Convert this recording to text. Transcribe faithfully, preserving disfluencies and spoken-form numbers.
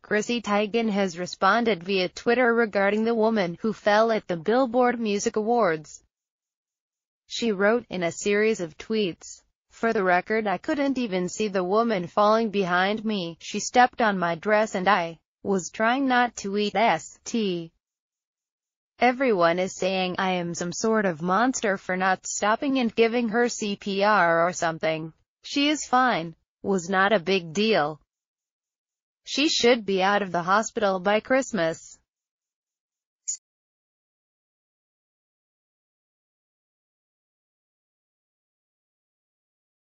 Chrissy Teigen has responded via Twitter regarding the woman who fell at the Billboard Music Awards. She wrote in a series of tweets, "For the record, I couldn't even see the woman falling behind me. She stepped on my dress and I was trying not to eat st. Everyone is saying I am some sort of monster for not stopping and giving her C P R or something. She is fine. Was not a big deal. She should be out of the hospital by Christmas."